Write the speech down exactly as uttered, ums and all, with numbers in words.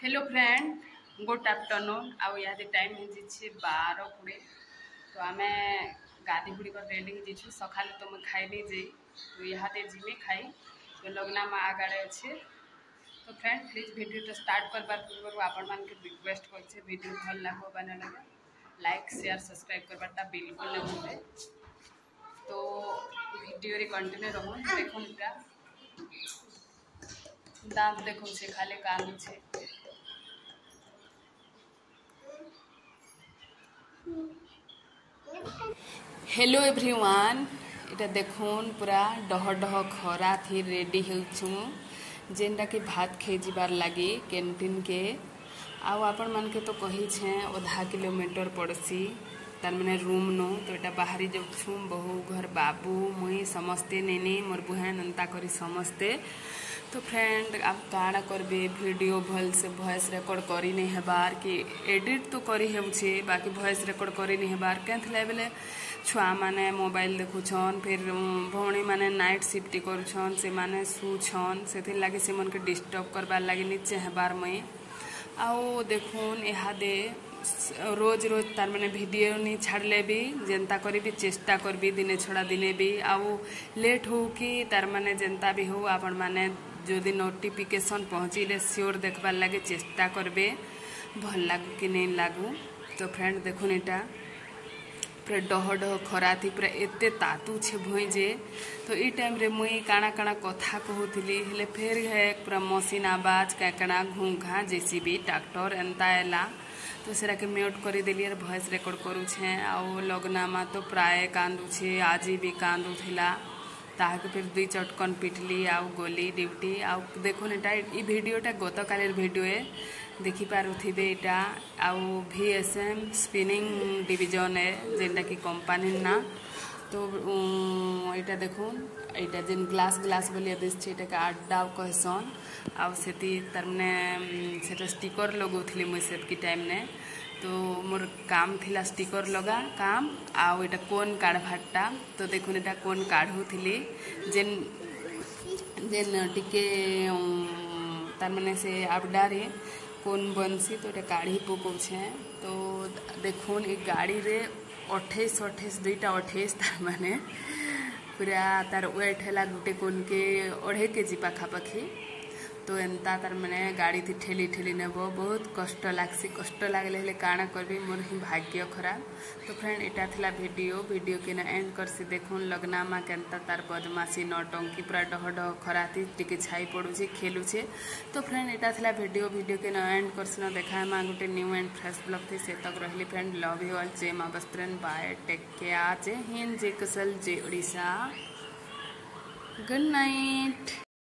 Hello friend, good afternoon. आउ यहाँ time हो बार कोड़े। तो आम गाधी गुड़ी रेडी हो सका तो मुझे खाइली जे तो यहाँ जिमी खाई तो लगना माँ आगे अच्छे। तो फ्रेंड प्लीज वीडियो स्टार्ट करवार पूर्व आपण मान रिक्वेस्ट कर वीडियो भल लगे बा ना लगे लाइक शेयर सब्सक्राइब करवाटा बिल्कुल नहीं भूले। तो वीडियो रे कंटिन्यू रहूँ। देखो दांत देखो से खाली कान छे। हेलो एवरीवन, इटा देखुन पूरा डह डह खरा थी रेडी होछु जेनटा कि भात खाई जीवार लगी कैंटीन के। आउ आपण मान के तो कही छे आधा किलोमीटर पड़सी तार मैंने रूम नो। तो इटा बाहरी जाऊँ बहु घर बाबू मुई समस्ते नेनी मोर बुहेन अंता करी समस्ते। तो फ्रेंड आप काड़ा करबे वीडियो भल से वॉइस रिकॉर्ड करी नहीं हेबार कि एडिट तो करी हेउछे बाकी वॉइस रिकॉर्ड करी नहीं हेबार केंथले बेले छुआ माने मोबाइल देखुछन फिर भौणी माने नाइट शिफ्ट करुछन से माने सुछन से लगे से मन के डिस्टर्ब करबार लगे नीचे हेबार मई। आओ देखुन इहादे रोज रोज तार मैंने वीडियो नहीं छाड़ले भी जेनता करी भी चेष्टा करबी दिने छड़ा दिने भी आउ लेट हो कि तार माने जेनता भी हो आपण माने जदि नोटिफिकेशन पहुँचीले सियोर देखबार लगे चेष्टा करबे भल लागू कि नहीं लागू। तो फ्रेंड देखुन इटा पूरा डह डह खरा थी पूरा एते तातू छे भई जे। तो ई टाइम रे मुई काना काना कथा कहूली हेले फिर है पूरा मशीन आवाज काकड़ा घूंघा जेसीबी ट्रैक्टर एंता एला तो सेरा के म्यूट कर देली वॉइस रिकॉर्ड करुछे। आउ लगना मा तो प्राय कांदुछे आज भी कांदुथिला ताके फिर दुई चटकन पिटली आउ गली ड्यूटी। आउ देखुन एटा ई वीडियोटा गत कालेर वीडियो है देखि पारुथिबे। एटा आउ वीएसएम स्पिनिंग डिवीजन है जेनटा कि कंपनी ना। तो एटा देखुन एटा जेन ग्लास ग्लास बोलिया दिसछे एटा के अड्डा कहसन। आउ सेती तरमने सेटा स्टिकर लगौथिली मुई सेतकी टाइम ने। तो मोर काम थिला स्टिकर लगा काम आउ एटा कोन काढ़भाटा। तो देखुन एटा कोन काढ़ुथिली जेन जेन टिके तार माने से आबडारे कोन बनसी तो एटा काढ़ी पकोछे। तो देखुन ए गाड़ी रे अठाईस अठाईस दुईटा अठाईस तार माने पूरा तार वेट है गुटे कोन के अढ़े केजी पाखापाखि। तो एंता तार मैंने गाड़ी थी ठेली ठेली नेब बहुत कष्ट लागसी कष्ट लगले काଣା करबी मोर ही भाग्य खराब। तो फ्रेंड एटा थिला वीडियो वीडियो के ना एंड करसी देखुन लगना मा केंता तार बदमाशी नौटंकी पूरा डह डह खरा थी टिके छाई पड़ुछे खेलुछे। तो फ्रेंड एटा थिला वीडियो वीडियो के ना एंड करसी न देखा मा गुटे न्यू एंड फ्रेश ब्लॉग थी से तक रहली फ्रेंड लव यू ऑल जय मां बस्त्रन बाय टेक केयर जय हिंद जय कुशल जय उड़ीसा गुड नाइट।